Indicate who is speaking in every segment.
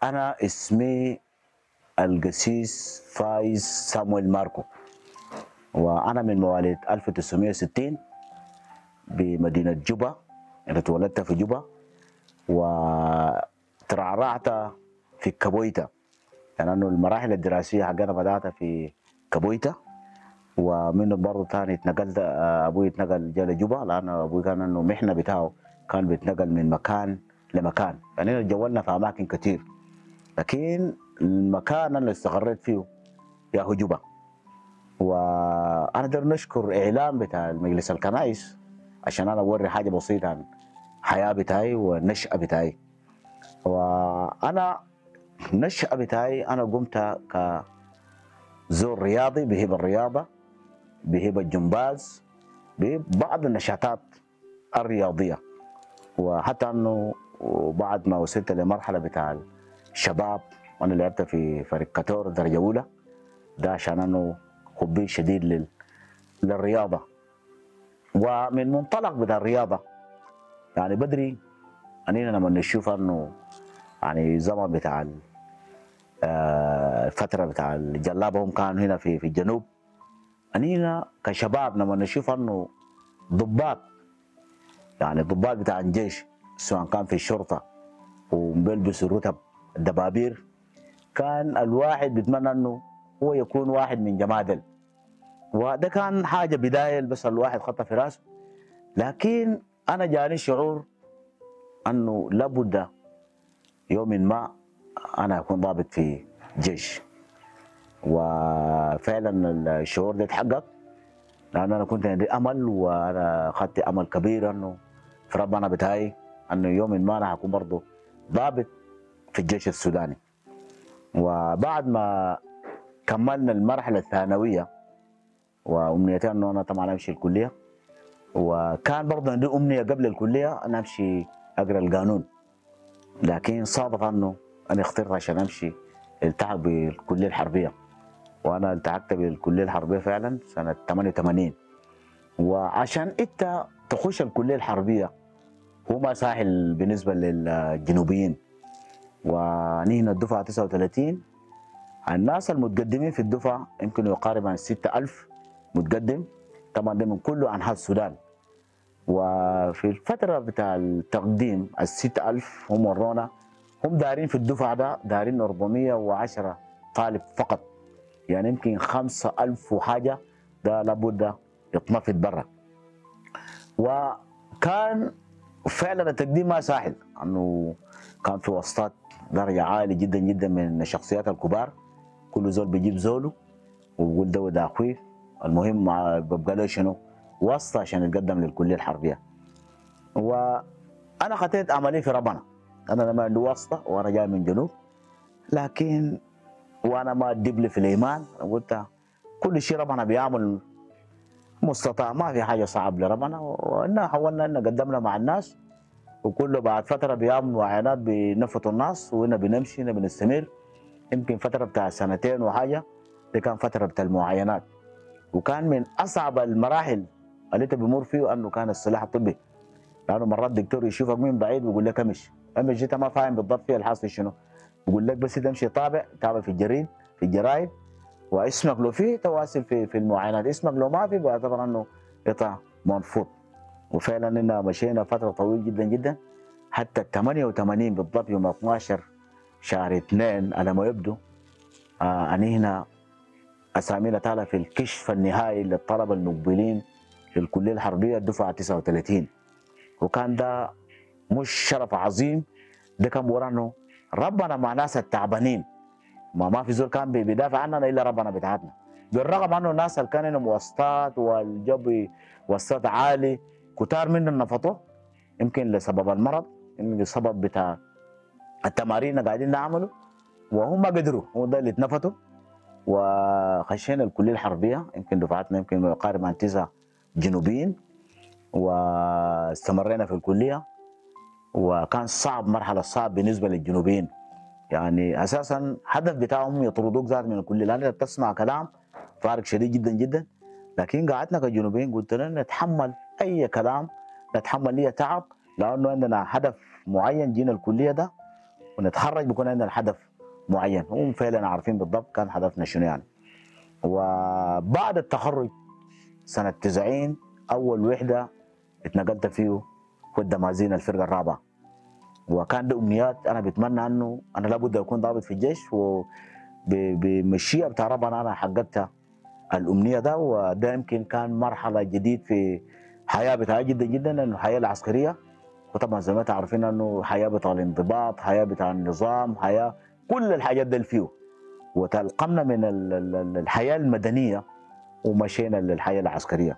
Speaker 1: أنا اسمي القسيس فايز سامويل ماركو، وأنا من مواليد 1960 بمدينة جوبا. أنا اتولدت في جوبا وترعرعت في كابويتا، لأنه المراحل الدراسية حقنا بدأت في كابويتا، ومنه برضه ثاني اتنقلت. أبوي اتنقل جا لجوبا لأن أبوي كان إنه محنة بتاعه كان بيتنقل من مكان لمكان، يعني تجولنا في أماكن كتير، لكن المكان اللي استقريت فيه يا هو جوبا. وانا داير نشكر اعلام بتاع مجلس الكنائس عشان انا اوري حاجه بسيطه عن الحياه بتاعي والنشأه بتاعي. وانا النشأه بتاعي انا قمت كزور رياضي بهيب الرياضه، بهيب الجمباز، ببعض النشاطات الرياضيه. وحتى انه بعد ما وصلت لمرحله بتاع الشباب وانا لعبت في فريق كاتور درجه اولى، ده عشان انه حبي شديد للرياضه. ومن منطلق بتاع الرياضه يعني بدري اننا لما نشوف انه يعني زمن بتاع الفتره بتاع الجلابه هم كانوا هنا في الجنوب، اننا كشباب لما نشوف انه ضباط، يعني ضباط بتاع الجيش سواء كان في الشرطه وبيلبسوا رتب الدبابير، كان الواحد بيتمنى انه هو يكون واحد من جمادل. وده كان حاجه بدايه بس الواحد خطها في راسه. لكن انا جاني شعور انه لابد يوم ما انا اكون ضابط في جيش، وفعلا الشعور ده اتحقق، لان انا كنت عندي امل، وانا اخذت امل كبير انه في ربنا بتاعي انه يوم ما انا هكون برضه ضابط في الجيش السوداني. وبعد ما كملنا المرحله الثانويه وامنيتي انه انا طبعا امشي الكليه، وكان برضه عندي امنيه قبل الكليه انا امشي اقرا القانون، لكن صادف انه انا اخترت عشان امشي التحق بالكليه الحربيه. وانا التحقت بالكليه الحربيه فعلا سنه 88. وعشان انت تخش الكليه الحربيه هو ما سهل بالنسبه للجنوبيين، ونحن الدفعه 39 الناس المتقدمين في الدفعه يمكن يقارب عن 6000 متقدم، طبعا ده من كل انحاء السودان. وفي الفتره بتاع التقديم ال 6000 هم ورونا هم دارين في الدفعه ده دارين 410 طالب فقط، يعني يمكن 5000 وحاجه ده لابد يتنفض برا. وكان فعلا التقديم ما سهل، انه كان في واسطات درجه عاليه جدا جدا من الشخصيات الكبار، كل زول بيجيب زوله ويقول ده اخوي، المهم ببقى له شنو واسطه عشان يتقدم للكليه الحربيه. وانا خطيت املي في ربنا، انا لما عندي واسطه وانا جاي من جنوب، لكن وانا ما ادب لي في الايمان قلت كل شيء ربنا بيعمل مستطاع، ما في حاجه صعب لربنا، وإنا حاولنا ان قدمنا مع الناس، وكله بعد فتره بيعملوا معاينات بينفتوا الناس، وهنا بنمشي هنا بنستمر. يمكن فتره بتاع سنتين وحاجه دي كان فتره بتاع المعاينات، وكان من اصعب المراحل اللي انت بمر فيه انه كان السلاح الطبي، لانه مرات الدكتور يشوفك من بعيد ويقول لك امشي انت ما فاهم بالضبط فيها الحاصل شنو، بيقول لك بس تمشي تابع في الجريد في الجرايد، واسمك لو فيه تواصل في المعاينات، اسمك لو ما في بيعتبر انه قطع مرفوض. وفعلا اننا مشينا فتره طويله جدا جدا حتى 88 بالضبط يوم 12 شهر 2 على ما يبدو انهينا اسامينا طالع في الكشف النهائي للطلبه المقبلين للكليه الحربيه الدفعه 39. وكان ده مش شرف عظيم، ده كان ورانا ربنا مع ناس التعبانين، ما في زول كان بيدافع عننا الا ربنا بتاعتنا، بالرغم انه الناس اللي كانوا مواصلات والجو وسط عالي كتار منهم نفطوا، يمكن لسبب المرض، يمكن لسبب بتاع التمارين اللي قاعدين نعمله، وهم ما قدروا، هم ده اللي اتنفتوا. وخشينا الكليه الحربيه، يمكن دفعتنا يمكن ما يقارب عن 9 جنوبيين، واستمرينا في الكليه. وكان صعب، مرحله صعب بالنسبه للجنوبيين، يعني اساسا هدف بتاعهم يطردوك ذات من الكليه لان انت بتسمع كلام فارق شديد جدا جدا. لكن قعدنا كجنوبيين قلت لنا نتحمل اي كلام، نتحمل اي تعب، لانه عندنا هدف معين جينا الكليه ده، ونتخرج بيكون عندنا هدف معين، هم فعلا عارفين بالضبط كان هدفنا شنو يعني. وبعد التخرج سنة 90 أول وحدة اتنقلت فيه هو الدمازين الفرقة الرابعة. وكان ده أمنيات أنا بتمنى أنه أنا لابد أكون ضابط في الجيش، وبمشيئة بتاع ربنا أنا حققتها الأمنية ده. وده يمكن كان مرحلة جديد في حياة بتاعي جدا جدا، لأنه الحياة العسكرية وطبعا زي ما تعرفين أنه حياة بتاع الانضباط، حياة بتاع النظام، حياة كل الحاجات دي فيه. وتلقمنا من الحياة المدنية ومشينا للحياة العسكرية.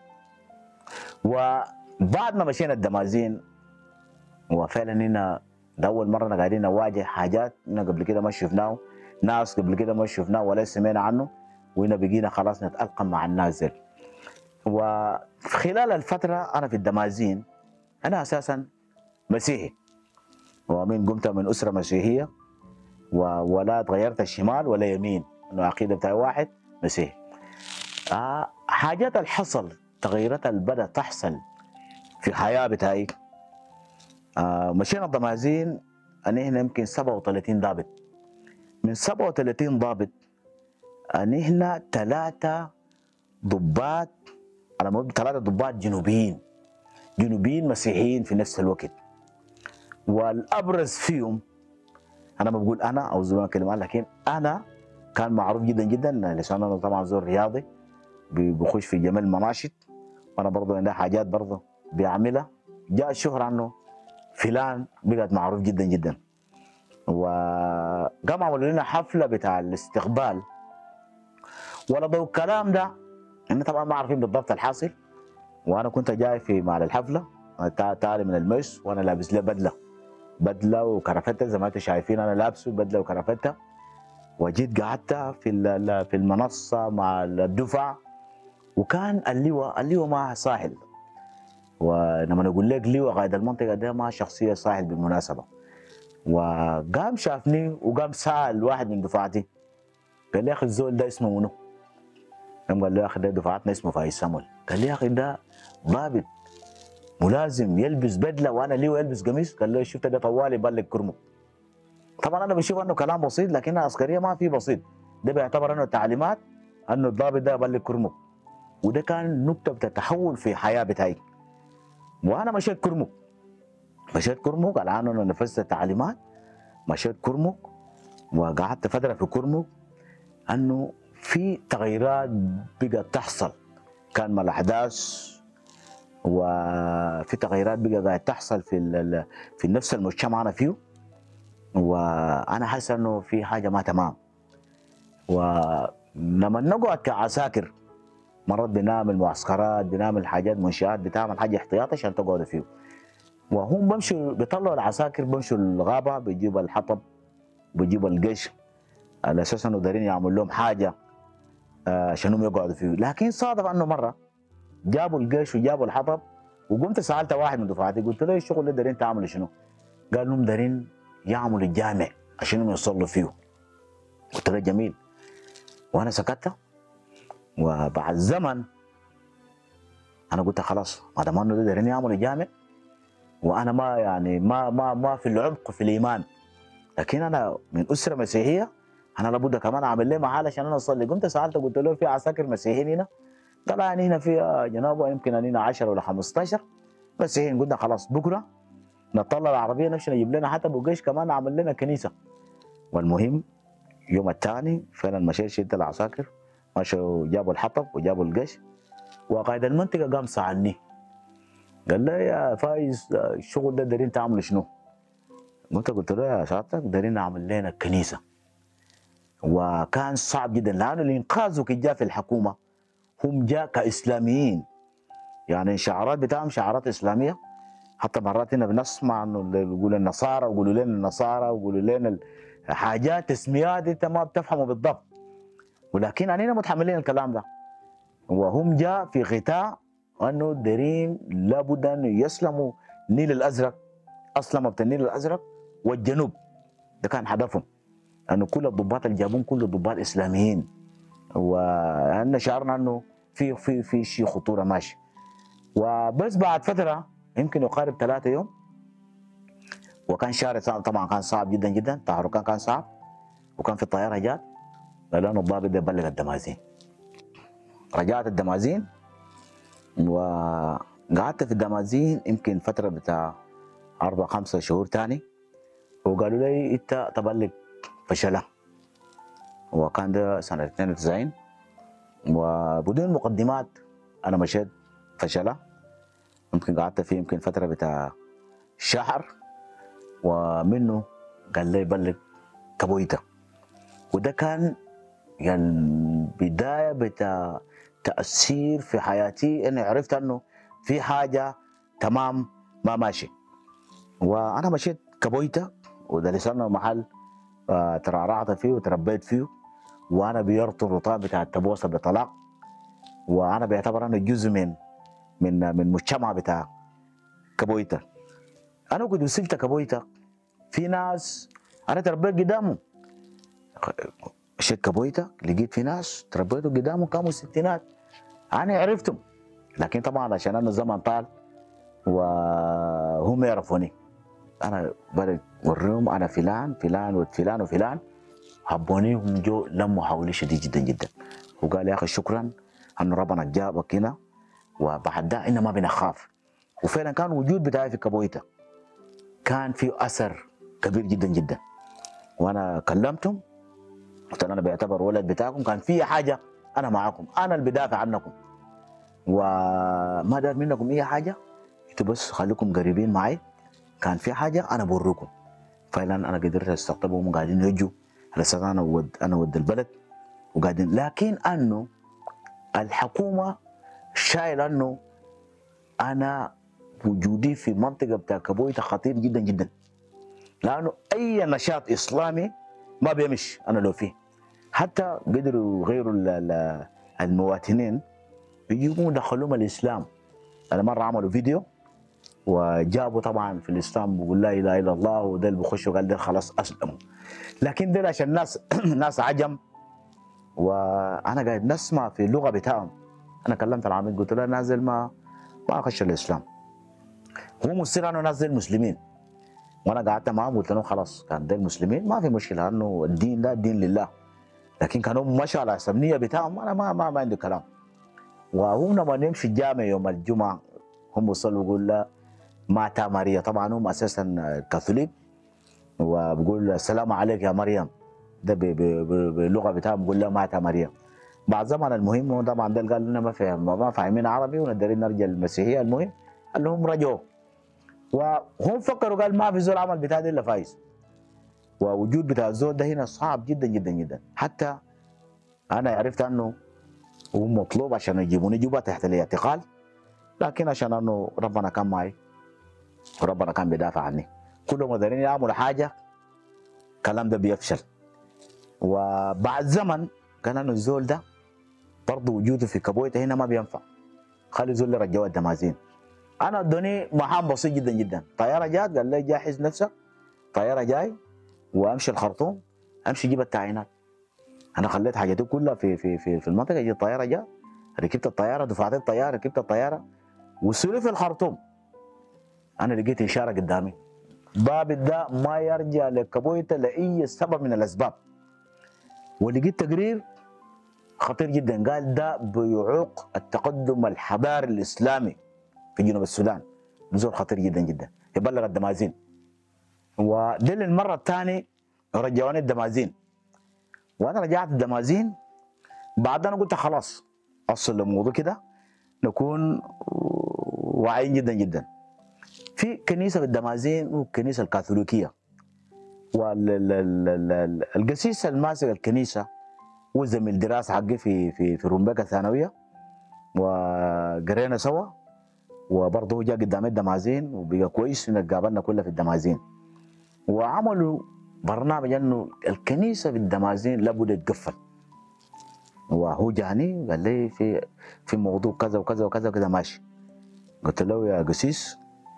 Speaker 1: وبعد ما مشينا الدمازين وفعلا هنا ده أول مرة قاعدين نواجه حاجات هنا قبل كده ما شفناه، ناس قبل كده ما شفناه ولا سمعنا عنه، وهنا بقينا خلاص نتألقم مع الناس دي. وخلال الفترة أنا في الدمازين أنا أساسا مسيحي، ومن قمت من أسرة مسيحية ولا تغيرت الشمال ولا يمين، إنه العقيدة بتاعي واحد مسيحي. حاجات الحصل تغيرات اللي بدأت تحصل في حياة بتاعي. مشينا الدمازين أن إحنا يمكن 37 ضابط، من 37 ضابط أن إحنا 3 ضباط، على مود 3 ضباط جنوبيين مسيحيين في نفس الوقت. والأبرز فيهم أنا ما بقول أنا أو زمان كلمة، لكن أنا كان معروف جدا جدا لسان أنا طبعا زول رياضي بخش في جميع المناشط، وأنا برضه عندي حاجات برضه بيعملها، جاء الشهرة عنه فلان بقت معروف جدا جدا. وقام عملوا لنا حفله بتاع الاستقبال، ولا ضوء الكلام ده احنا طبعا ما عارفين بالضبط الحاصل. وانا كنت جاي في مع الحفله تالي من المش وانا لابس لي بدله وكرافته زي ما انتم شايفين انا لابسه بدله وكرافته. وجيت قعدت في المنصه مع الدفعه، وكان اللواء ما ساحل. ولما نقول لك لواء قائد المنطقه ده ما شخصيه ساحل بالمناسبه. وقام شافني وقام سال واحد من دفعتي، قال لي يا اخي الزول ده اسمه منو؟ قام قال له يا اخي ده دفعتنا اسمه فايز سامول. قال لي يا اخي ده ضابط ملازم يلبس بدله وانا ليه يلبس قميص؟ قال له شفت ده طوالي بلق كرمه. طبعا انا بشوف انه كلام بسيط، لكن عسكريه ما في بسيط، ده بيعتبر انه تعليمات انه الضابط ده يبلغ كرمه. وده كان نقطه بتتحول في حياه بتاعي. وانا مشيت كرمك الان انا نفذت التعليمات، مشيت كرمك وقعدت فتره في كرمك. انه في تغيرات بقت تحصل كان مع الاحداث، وفي تغيرات بقى قاعد تحصل في نفس المجتمع انا فيه. وانا حاسس انه في حاجه ما تمام. ولما نقعد كعساكر مرات بنعمل معسكرات، بنعمل حاجات منشآت بتعمل حاجه احتياطي عشان تقعدوا فيه. وهم بمشوا بيطلعوا العساكر بمشوا الغابه بيجيبوا الحطب بيجيبوا القش على اساس انه دايرين يعملوا لهم حاجه عشان هم يقعدوا فيه. لكن صادف انه مره جابوا القش وجابوا الحطب، وقمت سالت واحد من دفعتي قلت له الشغل اللي دايرين تعملوا شنو؟ قال لهم دايرين يعملوا الجامع عشان هم يصلوا فيه. قلت له جميل، وانا سكت. وبعد زمن انا قلت خلاص ما دام انه دايرين يعملوا جامع وانا ما يعني ما في العمق في الايمان، لكن انا من اسره مسيحيه انا لابد كمان اعمل لي محل عشان انا اصلي. قمت سالته قلت له في عساكر مسيحيين هنا؟ قال يعني هنا في جنابه يمكن هنا 10 ولا 15 مسيحيين. قلنا خلاص بكره نطلع العربيه نمشي نجيب لنا حتى بوقيش كمان نعمل لنا كنيسه. والمهم يوم الثاني فعلا مشيت شلت العساكر، مشوا جابوا الحطب وجابوا القش. وقائد المنطقه قام سالني قال لي يا فايز الشغل ده دايرين تعملوا شنو؟ قلت له يا سعادتك دايرين نعمل لنا كنيسه. وكان صعب جدا لانه الانقاذ وكي جاء في الحكومه هم جاء كاسلاميين، يعني الشعارات بتاعهم شعارات اسلاميه. حتى مرات هنا بنسمع انه يقولوا النصارى ويقولوا لنا النصارى ويقولوا لنا حاجات تسميات انت ما بتفهموا بالضبط، ولكن علينا متحملين الكلام ده. وهم جاء في غطاء انه دايرين لابد ان يسلموا النيل الازرق، اسلمت النيل الازرق والجنوب. ده كان هدفهم، انه كل الضباط اللي جابون كل الضباط اسلاميين. وان شعرنا انه في شيء خطوره ماشي. وبس بعد فتره يمكن يقارب 3 يوم وكان شارع طبعا كان صعب جدا جدا، التحرك كان صعب، وكان في الطياره جات قالوا لنا الضابط ده يبلغ الدمازين. رجعت الدمازين وقعدت في الدمازين يمكن فتره بتاع 4 5 شهور تاني، وقالوا لي انت تبلغ فشله، وكان ده سنه 92. وبدون مقدمات انا مشيت فشله، يمكن قعدت فيه يمكن فتره بتاع شهر، ومنه قال لي بلغ كابويتا. وده كان يعني البدايه بتاع تاثير في حياتي، اني عرفت انه في حاجه تمام ما ماشي. وانا مشيت كابويتا، وده لسانه محل ترعرعت فيه وتربيت فيه، وانا بيرط الرطاب بتاع التبوسه بطلاق، وانا بعتبر انه جزء من مجتمع بتاع كابويتا. انا كنت وصلت كابويتا في ناس انا تربيت قدامهم، مشيت كابويتا لقيت في ناس تربيتوا قدامهم كانوا الستينات انا عرفتهم، لكن طبعا عشان انا الزمن طال وهم يعرفوني، انا بدأت اوريهم انا فلان فلان وفلان وفلان، حبوني هم جو لموا حولي شديد جدا جدا، وقال يا اخي شكرا ان ربنا جابك هنا، وبعد ده إن ما بنخاف. وفعلا كان وجود بتاعي في كابويتا كان في اثر كبير جدا جدا، وانا كلمتهم قلت انا بعتبر ولد بتاعكم، كان في حاجه انا معاكم، انا اللي بدافع عنكم، وما دار منكم اي حاجه، انتوا بس خليكم قريبين معي، كان في حاجه انا بوريكم. فعلا انا قدرت استقطبهم وقاعدين يجوا على اساس انا ود البلد وقاعدين، لكن انه الحكومه شايل انه انا وجودي في منطقه بتاع كابويتا خطير جدا جدا، لانه اي نشاط اسلامي ما بيمشي انا لو فيه. حتى قدروا يغيروا المواطنين يجيبوا دخلوهم الاسلام. انا مره عملوا فيديو وجابوا طبعا في الاسلام بيقول لا اله الا الله، وده اللي بيخشوا قال ده خلاص اسلموا، لكن ده عشان ناس ناس عجم، وانا قاعد نسمع في اللغه بتاعهم. انا كلمت العميد قلت له نازل ما اخش الاسلام، هو مصر انه نازل مسلمين، وانا قعدت معهم قلت لهم خلاص كان ده المسلمين ما في مشكله، انه الدين ده الدين لله، لكن كانوا مشوا على السمنيه بتاعهم انا ما عندي كلام. وهم لما نمشي الجامع يوم الجمعه هم وصلوا يقول لا ماتا ماريا، طبعا هم اساسا كاثوليك، وبقول السلام عليك يا مريم، ده باللغه بتاعهم بقول له ماتا ماريا. بعد زمن المهم طبعا ده قال لنا ما فاهمين عربي ونقدرين نرجع للمسيحيه، المهم قال لهم رجعوا، وهم فكروا قال ما في زول عمل بتاع ده الا فايز، ووجود بتاع الزول ده هنا صعب جدا جدا جدا. حتى انا عرفت انه هو مطلوب عشان يجيبوني جوبا تحت الاعتقال، لكن عشان انه ربنا كان معي وربنا كان بيدافع عني، كلهم قادرين يعملوا حاجه الكلام ده بيفشل. وبعد زمن كان انه الزول ده برضه وجوده في كابويتا هنا ما بينفع، خلي الزول اللي رجعوا الدمازين. انا ادوني مهام بسيط جدا جدا، طياره جات قال لي جهز نفسك، طياره جاي وامشي الخرطوم، امشي جيب التعيينات. انا خليت حاجاتي كلها في المنطقه، جت الطياره جات ركبت الطياره، دفعت الطياره، ركبت الطياره، وصلوا في الخرطوم. انا لقيت اشاره قدامي باب ده ما يرجع لكابويتا لاي سبب من الاسباب، ولقيت تقرير خطير جدا قال ده بيعوق التقدم الحضاري الاسلامي في جنوب السودان، نزول خطير جدا جدا يبلغ الدمازين. ودي للمره الثانيه رجعوني الدمازين، وانا رجعت الدمازين بعد انا قلت خلاص اصل الموضوع كده نكون واعيين جدا جدا. في كنيسه في الدمازين والكنيسه الكاثوليكيه، والقسيس الماسك الكنيسه وزميل دراسه حقي في رومبيكا الثانويه، وقرينا سوا، وبرضه هو جاء قدام الدمازين وبقى كويس نتقابلنا كلنا في الدمازين، وعملوا برنامج انه الكنيسه في الدمازين لابد تتقفل. وهو جاني قال لي في موضوع كذا وكذا وكذا وكذا ماشي. قلت له يا قسيس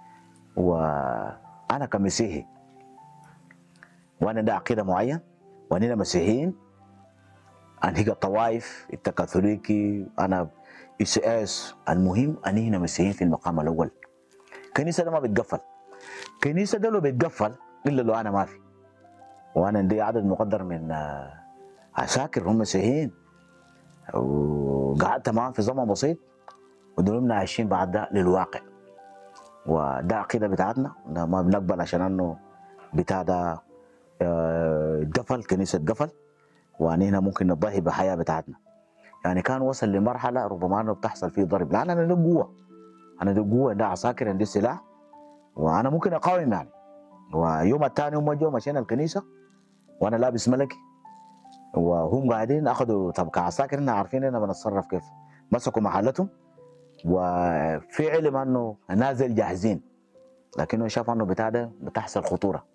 Speaker 1: وانا كمسيحي وانا ده عقيده معين واننا مسيحيين، انهي الطوائف انت كاثوليكي انا اس المهم اننا مسيحيين في المقام الاول، الكنيسه ده ما بتقفل. كنيسه ده لو بيتقفل الا لو انا ما في، وانا عندي عدد مقدر من عساكر هم مسيحيين، وقعدت معاهم في زمن بسيط ودولنا عايشين بعد ده للواقع. وده عقيده بتاعتنا، ما بنقبل عشان انه بتاع ده اتقفل، كنيسه اتقفل، واننا ممكن نضحي بحياه بتاعتنا. يعني كان وصل لمرحله ربما انه بتحصل فيه ضرب، لان انا ده قوه، انا ده قوه، ده عساكر، عندي سلاح، وانا ممكن اقاوم يعني. ويوم الثاني هم جو مشينا الكنيسه وانا لابس ملكي، وهم قاعدين اخذوا، طب كعساكر احنا عارفين اننا بنتصرف كيف، مسكوا محلتهم وفي علم انه نازل جاهزين، لكنه شاف انه بتاع ده بتحصل خطوره.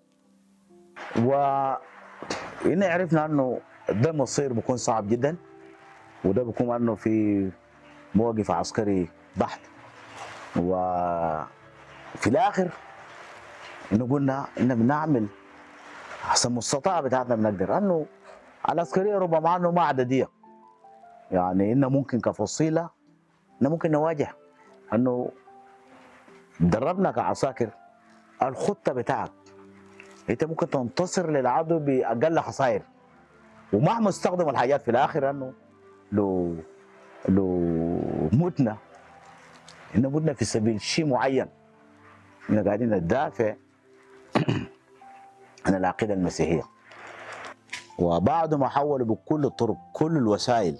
Speaker 1: وإن عرفنا انه ده مصير بيكون صعب جدا، وده بيكون انه في موقف عسكري بحت. وفي الاخر انه قلنا انه بنعمل احسن المستطاع بتاعتنا، بنقدر انه العسكريه ربما انه ما عدديه، يعني انه ممكن كفصيله انه ممكن نواجه، انه دربنا كعساكر الخطه بتاعك انت ممكن تنتصر للعدو باقل خسائر، ومهما استخدموا الحاجات في الاخر انه لو متنا ان متنا في سبيل شيء معين، احنا قاعدين ندافع عن العقيده المسيحيه. وبعد ما حولوا بكل الطرق كل الوسائل،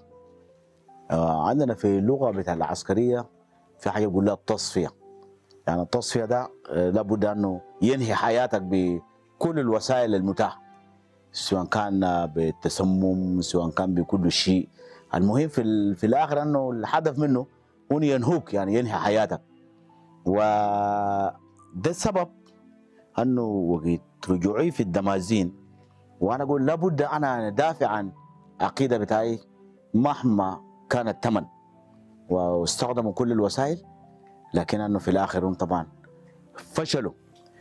Speaker 1: عندنا في اللغه بتاع العسكريه في حاجه يقول لها التصفيه، يعني التصفيه ده لابد انه ينهي حياتك بكل الوسائل المتاحه، سواء كان بالتسمم، سواء كان بكل شيء، المهم في الاخر انه الهدف منه هو ينهوك، يعني ينهي حياتك. وده السبب انه وقت رجوعي في الدمازين وانا اقول لابد انا ادافع عن عقيده بتاعي مهما كان الثمن، واستخدموا كل الوسائل، لكن انه في الاخر هم طبعا فشلوا،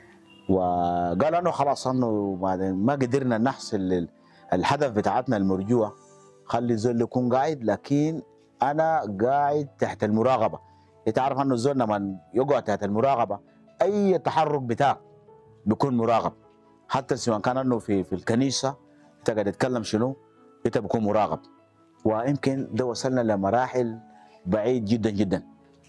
Speaker 1: وقال انه خلاص انه ما قدرنا نحصل الهدف بتاعتنا المرجوه، خلي الزول يكون قاعد، لكن انا قاعد تحت المراقبه. انت عارف انه الزول لما يقعد تحت المراقبه اي تحرك بتاعك بيكون مراقب، حتى سواء كان انه في الكنيسه انت قاعد تتكلم شنو انت بتكون مراقب. ويمكن ده وصلنا لمراحل بعيد جدا جدا،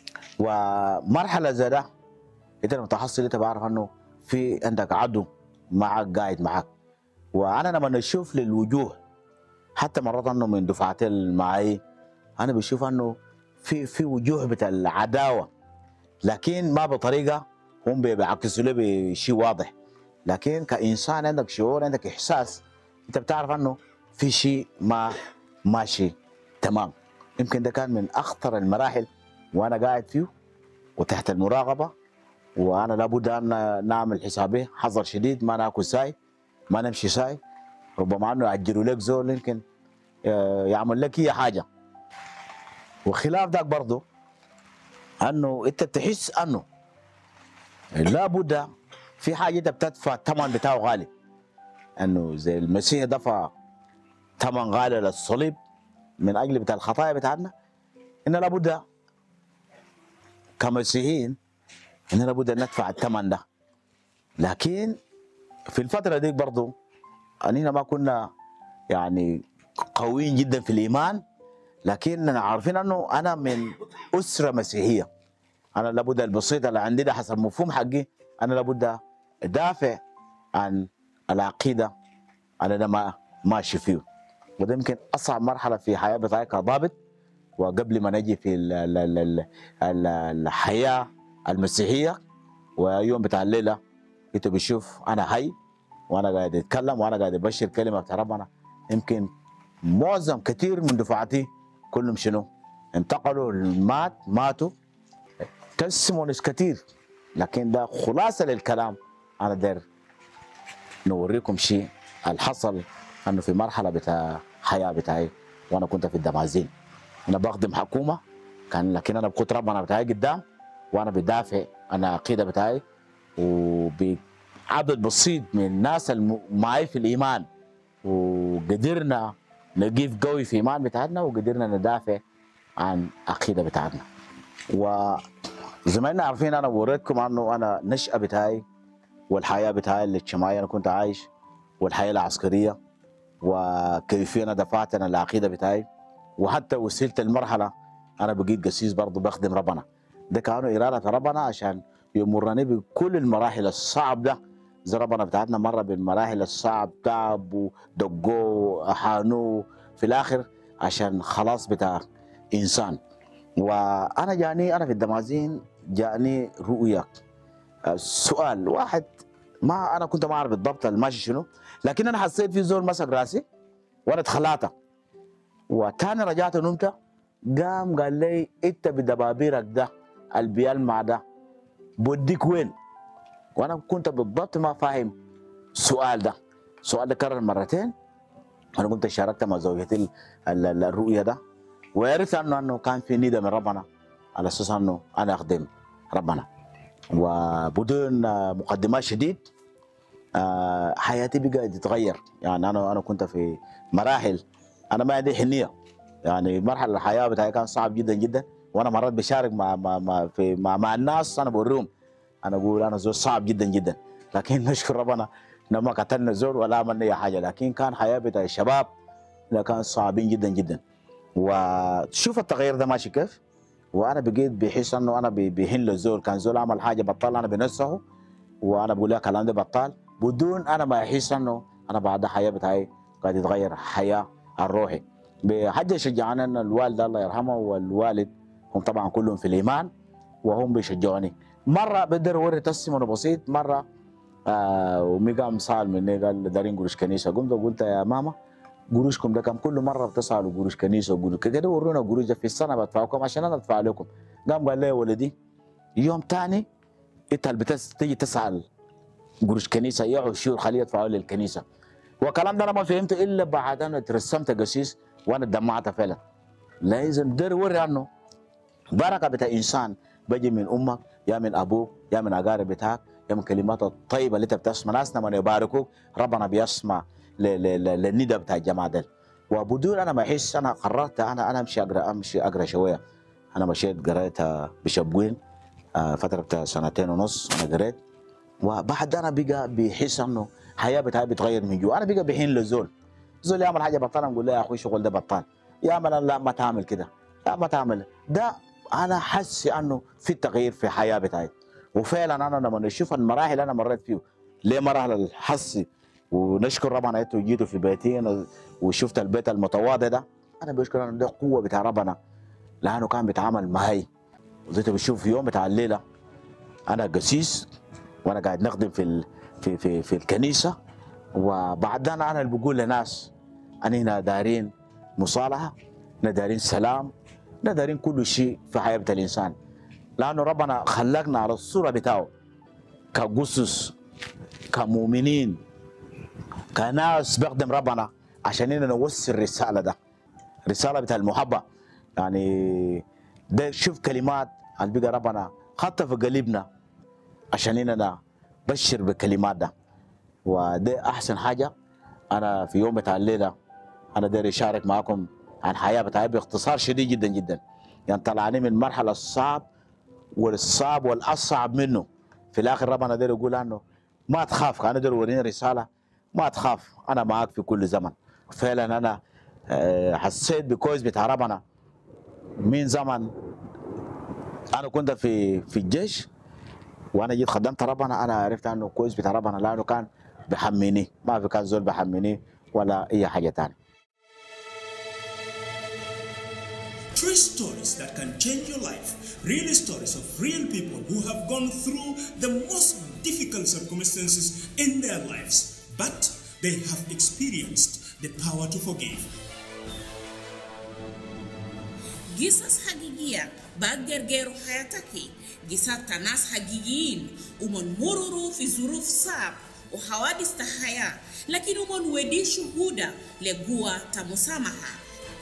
Speaker 1: ومرحله زي ده انت متحصل، انت بعرف انه في عندك عدو معك قاعد معك. وانا لما اشوف للوجوه حتى مرات انه من دفعات معي انا بشوف انه في وجوه بتاع العداوه، لكن ما بطريقه هم بيعكسوا له بشيء واضح، لكن كانسان عندك شعور، عندك احساس، انت بتعرف انه في شيء ما ماشي تمام. يمكن ده كان من اخطر المراحل وانا قاعد فيه وتحت المراقبه، وانا لابد ان نعمل حسابي حذر شديد، ما ناكل ساي، ما نمشي ساي، ربما انه يعجلوا لك زول يمكن يعمل لك اي حاجه. وخلاف ذاك برضه انه انت بتحس انه لابد في حاجه انت بتدفع الثمن بتاعه غالي، انه زي المسيح دفع ثمن غالي للصليب من اجل بتاع الخطايا بتاعتنا، ان لابد كمسيحيين ان لابد ندفع الثمن ده. لكن في الفتره دي برضه اننا ما كنا يعني قويين جدا في الايمان، لكننا عارفين انه انا من اسره مسيحيه، انا لابد البسيط اللي عندي ده حسب مفهوم حقي انا لابد ادافع عن العقيده انا ما ماشي فيه. وده يمكن اصعب مرحله في حياه بتاعي كضابط، وقبل ما نجي في الحياه المسيحيه، ويوم بتاع الليله انت بتشوف انا حي وانا قاعد اتكلم وانا قاعد ابشر كلمه بتاع ربنا. يمكن معظم كثير من دفعتي كلهم شنو؟ انتقلوا ماتوا تسمونس كثير، لكن ده خلاصه للكلام. انا داير نوريكم شيء الحصل انه في مرحله بتاع حياه بتاعي وانا كنت في الدمازين، انا بخدم حكومه كان، لكن انا بقول ربنا بتاعي قدام وانا بدافع عن العقيده بتاعي، وبعدد بسيط من الناس معي في الايمان، وقدرنا نقيف قوي في ايمان بتاعتنا، وقدرنا ندافع عن العقيده بتاعتنا. وزي ما احنا عارفين انا وريتكم انه انا نشأة بتاعي والحياه بتاعي الاجتماعيه انا كنت عايش، والحياه العسكريه، وكيف انا دفعت انا العقيده بتاعي، وحتى وصلت المرحله انا بقيت قسيس برضه بخدم ربنا. ده كانوا اراده ربنا عشان يمرني بكل المراحل الصعب ده. زي ربنا بتاعتنا مره بالمراحل الصعب، تعب ودقوا احانوه في الاخر عشان خلاص بتاع انسان. وانا جاني انا في الدمازين جاني رؤيه، سؤال واحد ما انا كنت ما اعرف بالضبط الماشي شنو، لكن انا حسيت في زول مسك راسي وانا اتخلعت، وتاني رجعت نمت قام قال لي انت بدبابيرك ده البيلمع ده بوديك وين؟ وانا كنت بالضبط ما فاهم السؤال ده. السؤال ده كرر مرتين. انا قمت شاركت مع زوجتي الرؤيه ده، وعرفت انه كان في ندى من ربنا على اساس انه انا اخدم ربنا. وبدون مقدمات شديد حياتي بقت تتغير. يعني انا كنت في مراحل انا ما عندي حنيه، يعني مرحله الحياه بتاعي كان صعب جدا جدا، وانا مرات بشارك مع الناس انا بوريهم، انا اقول انا زول صعب جدا جدا، لكن نشكر ربنا ما قتلنا زول ولا عملنا اي حاجه، لكن كان حياه بتاع الشباب كان صعبين جدا جدا. وشوف التغير ده ماشي كيف، وانا بقيت بحس انه انا بهن للزول، كان زول عمل حاجه بطال انا بنفسه وانا بقول لك الكلام ده بطال بدون انا ما احس انه انا بعد الحياه بتاعي قاعد يتغير حياه الروحي. بحاجه شجعنا ان الوالده الله يرحمه والوالد هم طبعا كلهم في الايمان وهم بيشجعوني. مره بقدر اوري تسمونه بسيط. مره ومي قام سال مني قال دارين قروش كنيسه، قمت قلت يا ماما قروشكم ده كم؟ كل مره بتسالوا قروش كنيسه وقروش كده، ورونا قروش في السنه بدفعكم عشان انا ادفع لكم. قام قال لي يا ولدي يوم ثاني انت تيجي تسال قروش كنيسه يا شهور خليه يدفعوا للكنيسه. والكلام ده انا ما فهمته الا بعد انا ترسمت قسيس وانا دمعت فعلا. لازم دير وري انه بركه بتاع انسان بيجي من امك يا من ابوك يا من اقارب بتاعك يا من كلمات الطيبه اللي انت بتسمع. ناس لما يباركوك ربنا بيسمع للندى بتاع الجماعه ده. وبدون انا ما احس انا قررت انا امشي اقرا شويه. انا مشيت قريت بشبوين فتره بتاع سنتين ونص انا قريت، وبعد انا بقى بيحس انه حياه بتاعي بتغير من جوا. انا بقى بحين لزول زول يعمل حاجه بطال نقول له يا اخوي الشغل ده بطال، يعمل لا ما تعمل كده، لا ما تعمل ده. انا حاسس انه في تغيير في الحياه بتاعي. وفعلا انا لما اشوف المراحل اللي انا مريت فيه ليه مراحل الحصي، ونشكر ربنا انتوا جيتوا في بيتي وشفت البيت المتواضع ده، انا بشكر انه ده قوه بتاع ربنا لانه كان بيتعامل معي. وزي بتشوف في يوم بتاع الليله انا قسيس وانا قاعد نخدم في الكنيسه، وبعدين انا اللي بقول للناس اننا دارين مصالحه، دارين سلام، دارين كل شيء في حياه بتاع الانسان، لانه ربنا خلقنا على الصوره بتاعه كجثث كمؤمنين كناس بخدم ربنا عشان اننا نوصل الرساله ده، رساله بتاع المحبه. يعني ده شوف كلمات اللي بقى ربنا حتى في قلبنا عشان اننا بشر بالكلمات ده. وده احسن حاجه. انا في يوم بتاع الليله انا داير اشارك معكم عن حياه بتاعي باختصار شديد جدا جدا. يعني طلعني من مرحله الصعب والاصعب منه، في الاخر ربنا داير يقول عنه ما تخاف. انا داير اوريني رساله ما تخاف انا معاك في كل زمن. فعلا انا حسيت بكويس بتاع ربنا من زمن. انا كنت في الجيش وانا جيت خدمت ربنا، انا عرفت انه كويس بتاع ربنا لانه كان بحميني، ما في كان زول بحميني ولا اي حاجه ثانيه.
Speaker 2: True stories that can change your life. Real stories of real people who have gone through the most difficult circumstances in their lives, but they have experienced the power to forgive.
Speaker 3: قصص حقيقية بقدر حياتك، قصات ناس حقيقيين ومن مرروا في ظروف صعب وحوادث الحياة، لكن ومن ودي شهودة لقوة مسامحة.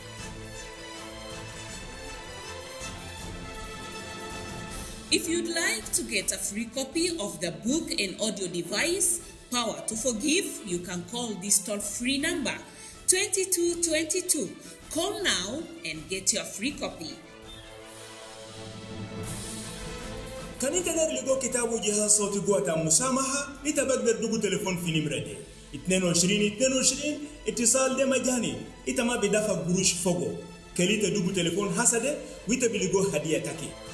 Speaker 3: If you'd like to get a free copy of the book and audio device, Power to Forgive, you can call this toll-free number, 2222. Call now and get your free copy.
Speaker 2: كان انت دار لقو كتابه جهاز صوتي قوة مسامحة انت بقدر تدوق تليفون في نمرة دي 22 اتصال ده مجاني انت ما بدافع قروش فوقه كلي تدوق تليفون حسده وانت بلقو هدية تاكي